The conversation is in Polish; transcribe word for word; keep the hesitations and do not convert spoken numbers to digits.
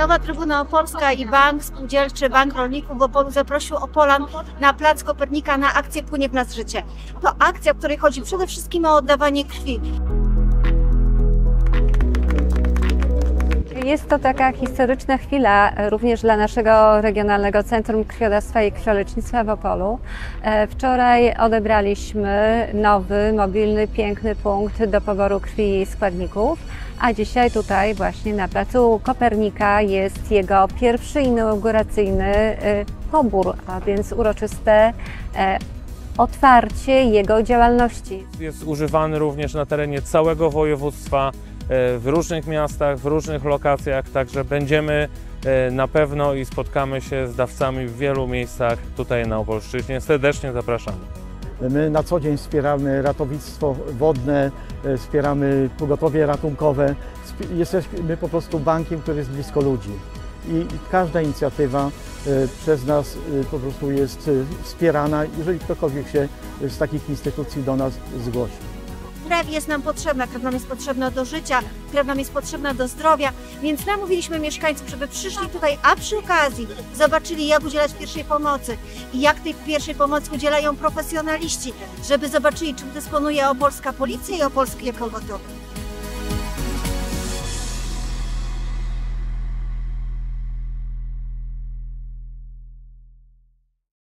Nowa Trybuna Opolska i Bank Spółdzielczy, Bank Rolników w Opolu zaprosił Opolan na Plac Kopernika na akcję Płynie w nas życie. To akcja, w której chodzi przede wszystkim o oddawanie krwi. Jest to taka historyczna chwila również dla naszego Regionalnego Centrum Krwiodawstwa i Krwiolecznictwa w Opolu. Wczoraj odebraliśmy nowy, mobilny, piękny punkt do poboru krwi i składników, a dzisiaj tutaj właśnie na Placu Kopernika jest jego pierwszy inauguracyjny pobór, a więc uroczyste otwarcie jego działalności. Jest używany również na terenie całego województwa, w różnych miastach, w różnych lokacjach, także będziemy na pewno i spotkamy się z dawcami w wielu miejscach tutaj na Opolszczyźnie. Serdecznie zapraszamy. My na co dzień wspieramy ratownictwo wodne, wspieramy pogotowie ratunkowe. Jesteśmy po prostu bankiem, który jest blisko ludzi. I każda inicjatywa przez nas po prostu jest wspierana, jeżeli ktokolwiek się z takich instytucji do nas zgłosi. Krew jest nam potrzebna, krew nam jest potrzebna do życia, krew nam jest potrzebna do zdrowia, więc namówiliśmy mieszkańców, żeby przyszli tutaj, a przy okazji zobaczyli, jak udzielać pierwszej pomocy i jak tej pierwszej pomocy udzielają profesjonaliści, żeby zobaczyli, czym dysponuje opolska policja i opolskie pogotowie.